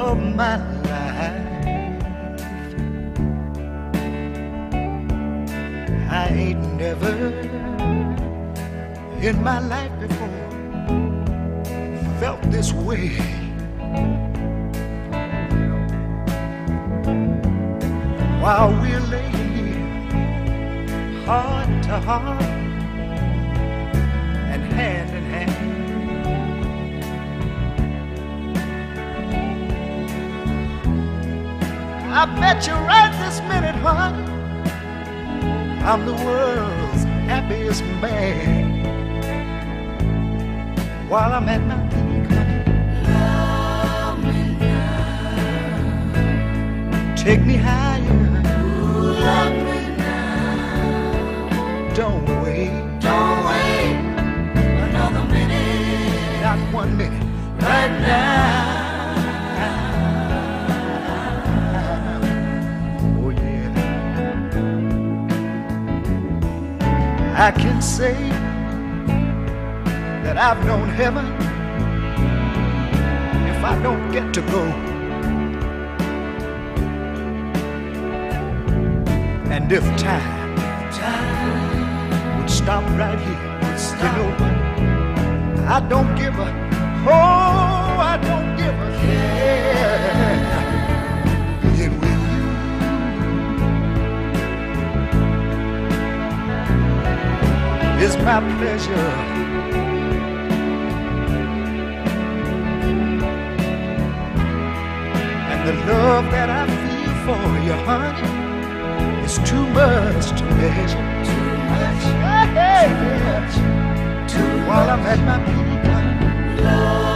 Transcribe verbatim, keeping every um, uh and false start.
of my life. I ain't never in my life before felt this way. While we're laying here, heart to heart and hand in hand, I bet you right this minute, honey, I'm the world's happiest man. While I'm at my peak, honey, love me now. Take me higher. Love me now. Don't wait. Don't wait another minute. Not one minute. Right now. Oh yeah. I can say that I've known heaven if I don't get to go. And if time, time would stop right here, stop. You know what? I don't give a, oh, I don't give a care. Being with you is my pleasure. And the love that I feel for you, honey, it's too much to measure. Too much, hey, too much, too While much. I'm at my peak, honey, love.